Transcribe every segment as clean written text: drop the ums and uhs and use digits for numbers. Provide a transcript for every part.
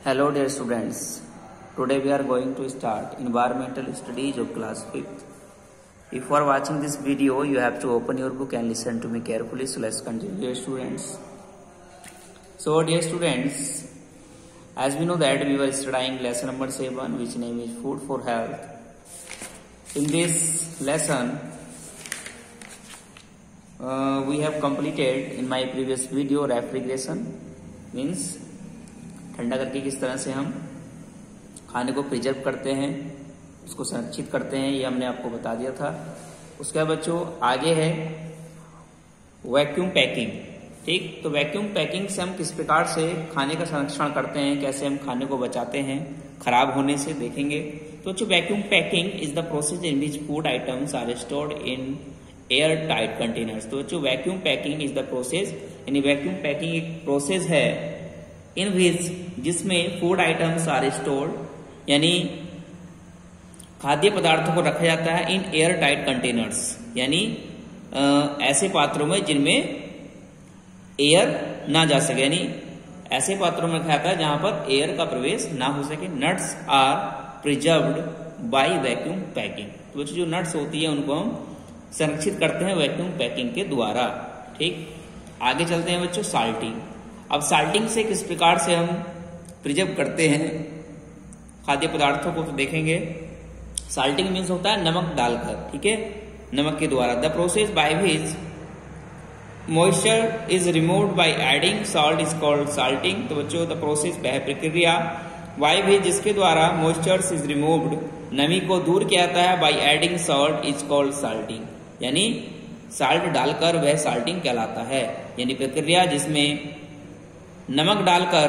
Hello dear students, today we are going to start environmental studies of class 5th. If you are watching this video, you have to open your book and listen to me carefully. So let's continue dear students. So dear students, as we know that we were studying lesson number 7 which name is food for health. In this lesson, we have completed in my previous video refrigeration means ठंडा करके किस तरह से हम खाने को preserve करते हैं, उसको संरक्षित करते हैं, ये हमने आपको बता दिया था। उसके बाद बच्चों आगे है वैक्यूम पैकिंग। ठीक, तो वैक्यूम पैकिंग से हम किस प्रकार से खाने का संरक्षण करते हैं, कैसे हम खाने को बचाते हैं खराब होने से, देखेंगे। तो जो vacuum packing is the process in which food items are stored in air tight containers. तो जो vacuum packing is the process, यानी वैक्यूम पैकिंग एक प्रोसेस है इन विच जिसमें फूड आइटम्स आर स्टोर्ड, यानी खाद्य पदार्थों को रखा जाता है इन एयर टाइट कंटेनर्स, यानी ऐसे पात्रों में जिनमें एयर ना जा सके, यानी ऐसे पात्रों में रखा जाता है जहां पर एयर का प्रवेश ना हो सके। Nuts are preserved by vacuum packing. तो बच्चों जो नट्स होती है उनको हम संरक्षित करते हैं वैक्यूम पैकिंग के द्वारा। ठीक, आगे चलते हैं बच्चों साल्टिंग। अब साल्टिंग से किस प्रकार से हम प्रिजर्व करते हैं खाद्य पदार्थों को, तो देखेंगे। साल्टिंग मीन्स होता है नमक डालकर, ठीक है, नमक के द्वारा। The process by which moisture is removed by adding salt is called salting. तो बच्चों द प्रोसेस वह प्रक्रिया बाय विच जिसके द्वारा मॉइस्चर इज रिमूव्ड, नमी को दूर किया जाता है, by adding salt is called salting, यानी साल्ट डालकर वह साल्टिंग कहलाता है। यानी प्रक्रिया जिसमें नमक डालकर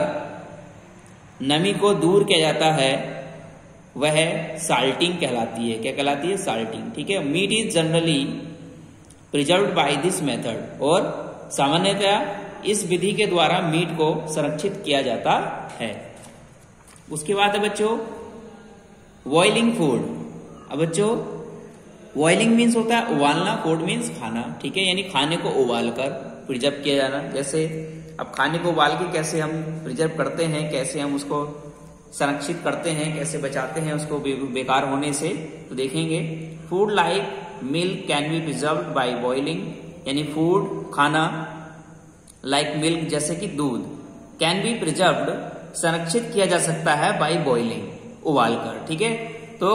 नमी को दूर किया जाता है वह साल्टिंग कहलाती है। क्या कहलाती है? साल्टिंग। ठीक है। Meat is generally preserved by this method, और सामान्यतः इस विधि के द्वारा मीट को संरक्षित किया जाता है। उसके बाद है बच्चों बॉइलिंग फूड। अब बच्चों बॉइलिंग मीन्स होता है उबालना, फूड मीन्स खाना। ठीक है, यानी खाने को उबालकर प्रिजर्व किया जाना। जैसे अब खाने को उबाल के कैसे हम प्रिजर्व करते हैं, कैसे हम उसको संरक्षित करते हैं, कैसे बचाते हैं उसको बेकार होने से, तो देखेंगे। Food like milk can be preserved by boiling, यानी फूड खाना लाइक मिल्क जैसे कि दूध, कैन बी प्रिजर्व्ड संरक्षित किया जा सकता है बाय बॉइलिंग, उबालकर। ठीक है, तो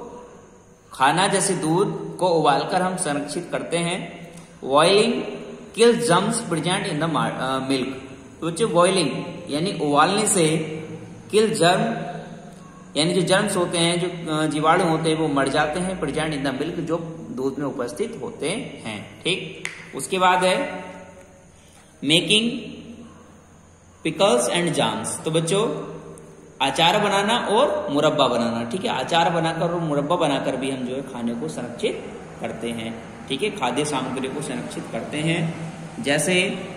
खाना जैसे दूध को उबालकर हम संरक्षित करते हैं। Boiling kill germs present in the milk. तो बच्चों बॉइलिंग यानी उबालने से किल जर्म, यानी जो जर्म्स होते हैं, जो जीवाणु होते हैं, वो मर जाते हैं, प्रेजेंट इन द मिल्क, जो दूध में उपस्थित होते हैं। ठीक, उसके बाद है मेकिंग पिकल्स एंड जाम्स। तो बच्चों अचार बनाना और मुरब्बा बनाना। ठीक है, अचार बनाकर और मुरब्बा बनाकर भी हम जो है खाने को संरक्षित करते हैं। ठीक है, खाद्य सामग्री को संरक्षित करते हैं। जैसे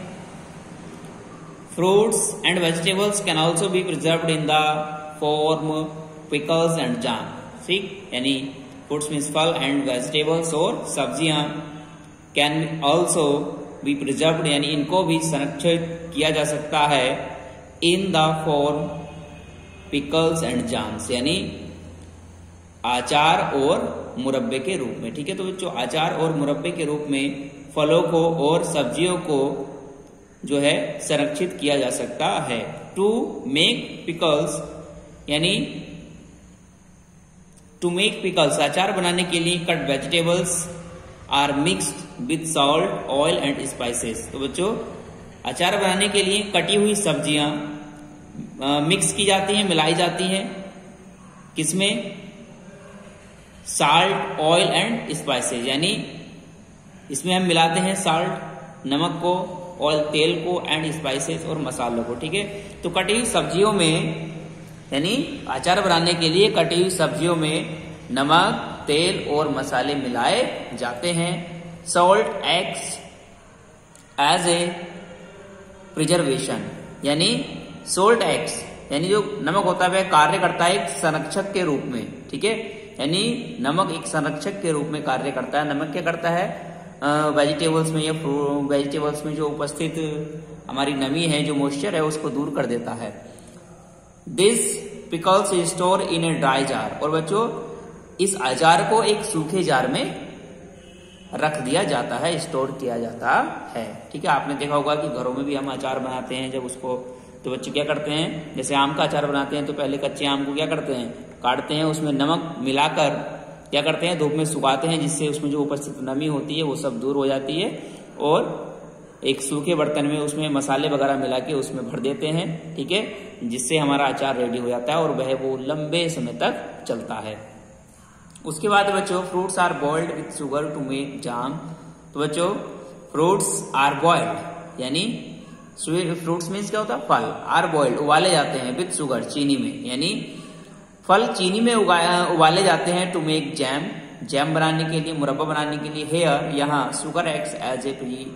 fruits and vegetables can also be preserved in the form pickles and jam. ठीक, यानी फ्रूट्स मीन्स फल एंड वेजिटेबल्स, और सब्जियां कैन ऑल्सो बी प्रिजर्व्ड, यानी इनको भी संरक्षित किया जा सकता है in the form pickles and jams, यानी आचार और मुरब्बे के रूप में। ठीक है, तो बच्चों आचार और मुरब्बे के रूप में फलों को और सब्जियों को जो है संरक्षित किया जा सकता है। टू मेक पिकल्स, यानी टू मेक पिकल्स, अचार बनाने के लिए cut vegetables are mixed with salt oil and spices. तो बच्चों अचार बनाने के लिए कटी हुई सब्जियां मिक्स की जाती हैं, मिलाई जाती हैं, किसमें? साल्ट, ऑयल एंड स्पाइसेस, यानी इसमें हम मिलाते हैं साल्ट नमक को, ऑयल तेल को, एंड स्पाइसेस और मसालों को। ठीक है, तो कटी हुई सब्जियों में, यानी अचार बनाने के लिए कटी हुई सब्जियों में नमक, तेल और मसाले मिलाए जाते हैं। Salt acts as a preservation, यानी सोल्ट एक्ट्स, यानी जो नमक होता है वह कार्य करता है एक संरक्षक के रूप में। ठीक है, यानी नमक एक संरक्षक के रूप में कार्य करता है। नमक क्या करता है? वेजिटेबल्स में या वेजिटेबल्स में जो उपस्थित हमारी नमी है, जो मॉइस्चर है, उसको दूर कर देता है। This pickles is store in a dry jar. और बच्चों इस अचार को एक सूखे जार में रख दिया जाता है, स्टोर किया जाता है। ठीक है, आपने देखा होगा कि घरों में भी हम अचार बनाते हैं जब उसको, तो बच्चे क्या करते हैं, जैसे आम का अचार बनाते हैं तो पहले कच्चे आम को क्या करते हैं, काटते हैं, उसमें नमक मिलाकर क्या करते हैं, धूप में सुखाते हैं, जिससे उसमें जो उपस्थित नमी होती है वो सब दूर हो जाती है, और एक सूखे बर्तन में उसमें मसाले वगैरह मिला के उसमें भर देते हैं। ठीक है, जिससे हमारा अचार रेडी हो जाता है और वह वो लंबे समय तक चलता है। उसके बाद बच्चों fruits are boiled with sugar to make jam. तो बच्चों फ्रूट्स आर बॉइल्ड यानी फ्रूट्स मीन्स क्या होता है, फल, आर बॉइल्ड उबाले जाते हैं, विथ शुगर चीनी में, यानी फल चीनी में उबाले जाते हैं, टू मेक जैम, जैम बनाने के लिए, मुरब्बा बनाने के लिए। हेयर यहाँ sugar acts as a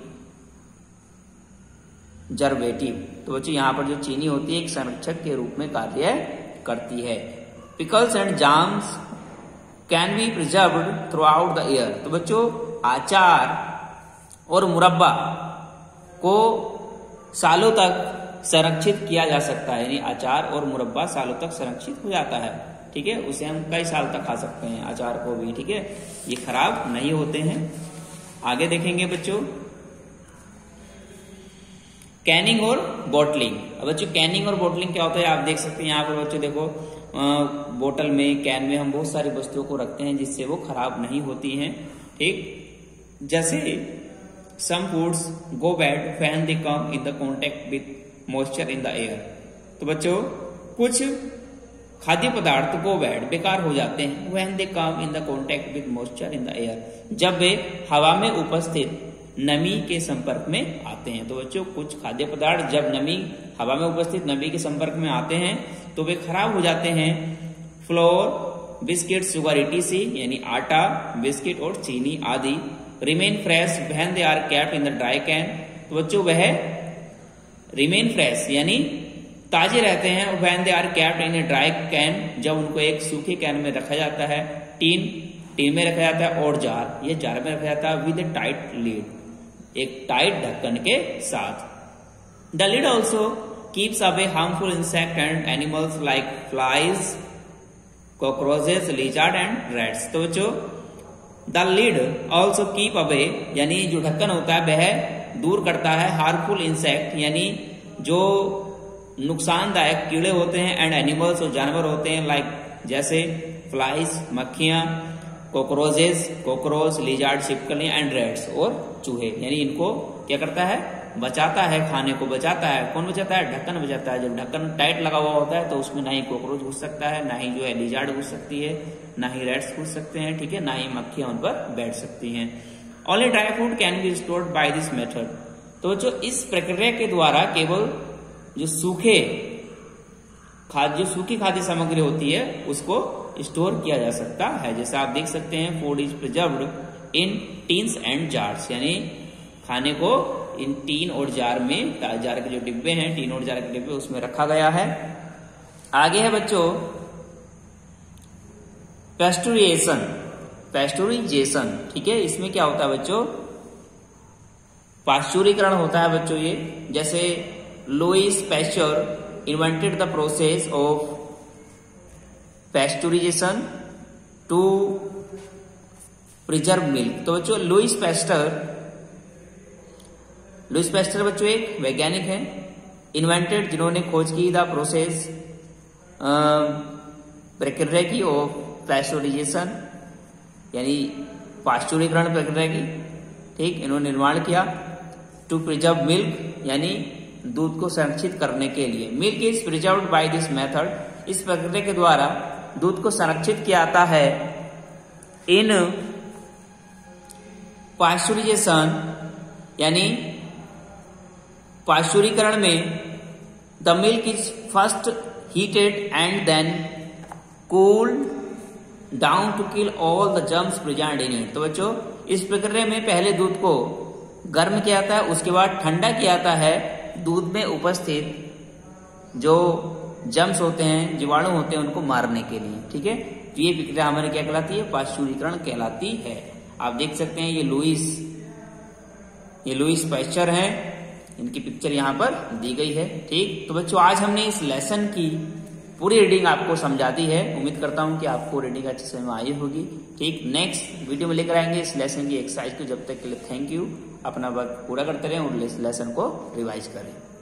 preservative. तो बच्चों यहाँ पर जो चीनी होती है एक संरक्षक के रूप में कार्य करती है। Pickles and jams can be preserved throughout the year. तो बच्चों अचार और मुरब्बा को सालों तक संरक्षित किया जा सकता है, यानी अचार और मुरब्बा सालों तक संरक्षित हो जाता है। ठीक है, उसे हम कई साल तक खा सकते हैं, अचार को भी। ठीक है, ये खराब नहीं होते हैं। आगे देखेंगे बच्चों कैनिंग और बॉटलिंग। अब बच्चों कैनिंग और बॉटलिंग क्या होता है आप देख सकते हैं यहाँ पर बच्चों, देखो बोतल में, कैन में हम बहुत सारी वस्तुओं को रखते हैं जिससे वो खराब नहीं होती हैं। ठीक, जैसे some foods go bad when they come in the contact with moisture in the air. तो बच्चों कुछ खाद्य पदार्थ गो बैड बेकार हो जाते हैं, when they come in the contact with moisture in the air, जब वे हवा में उपस्थित नमी के संपर्क में आते हैं। तो बच्चों कुछ खाद्य पदार्थ जब हवा में उपस्थित नमी के संपर्क में आते हैं तो वे खराब हो जाते हैं। फ्लोर, बिस्किट, शुगर etc यानी आटा, बिस्किट और चीनी आदि remain fresh when they are kept in the dry can. तो बच्चों वह रिमेन फ्रेश यानी ताजे रहते हैं, when they are kept in a dry can, जब उनको एक सूखे कैन में रखा जाता है, टीन में रखा जाता है, और जार, ये जार में रखा जाता है विद ए टाइट लीड, एक टाइट ढक्कन के साथ। The lid also keeps away harmful insect and animals like flies, cockroaches, lizard and rats. तो बच्चों the lid also keep away यानी जो ढक्कन होता है वह दूर करता है हार्मफुल इंसेक्ट यानी जो नुकसानदायक कीड़े होते हैं, एंड एनिमल्स और जानवर होते हैं, लाइक जैसे फ्लाइज मक्खियां, कॉकरोचेस कॉकरोच, लिजार्ड छिपकलियां, एंड रैट्स और चूहे, यानी इनको क्या करता है, बचाता है, खाने को बचाता है। कौन बचाता है, ढक्कन बचाता है। जब ढक्कन टाइट लगा हुआ होता है तो उसमें ना ही कॉकरोच घुस सकता है, ना ही जो है लिजार्ड घुस सकती है, ना ही रैट्स घुस सकते हैं। ठीक है, ना ही मक्खियां उन पर बैठ सकती हैं। Only dry food can be stored by this method. तो बच्चों इस प्रक्रिया के द्वारा केवल जो सूखी खाद्य सामग्री होती है उसको स्टोर किया जा सकता है। जैसे आप देख सकते हैं food is preserved in tins and jars, यानी खाने को इन टीन और जार में, जार के जो डिब्बे हैं, टीन और जार के डिब्बे, उसमें रखा गया है। आगे है बच्चों पैस्टुराइजेशन। ठीक है, इसमें क्या होता है बच्चों, पाश्चुरीकरण होता है बच्चों। ये जैसे Louis Pasteur invented the process of pasteurization to preserve milk. तो बच्चों लुईस पैस्चर बच्चों एक वैज्ञानिक हैं, इन्वेंटेड जिन्होंने खोज की द प्रोसेस प्रक्रिया की ऑफ पैस्टुराइजेशन यानी पाश्चुरीकरण प्रक्रिया की। ठीक, इन्होंने निर्माण किया। टू प्रिजर्व मिल्क यानी दूध को संरक्षित करने के लिए। Milk is preserved by this method, इस प्रक्रिया के द्वारा दूध को संरक्षित किया जाता है। इन पाश्चुराइजेशन यानी पाश्चुरीकरण में the milk is first heated and then cooled down to kill all the germs present in it. तो बच्चों इस प्रक्रिया में पहले दूध को गर्म किया जाता है, उसके बाद ठंडा किया जाता है दूध में उपस्थित जो जर्म्स होते हैं, जीवाणु होते हैं, उनको मारने के लिए। ठीक है, तो ये प्रक्रिया हमारे क्या कहलाती है, पाश्चुरीकरण कहलाती है। आप देख सकते हैं ये लुईस पैस्चर हैं, इनकी पिक्चर यहाँ पर दी गई है। ठीक, तो बच्चों आज हमने इस लेसन की पूरी रीडिंग आपको समझाती है। उम्मीद करता हूं कि आपको रीडिंग अच्छे से में आई होगी। ठीक, नेक्स्ट वीडियो में लेकर आएंगे इस लेसन की एक्सरसाइज को। जब तक के लिए थैंक यू। अपना वर्क पूरा करते रहें और लेसन को रिवाइज करें।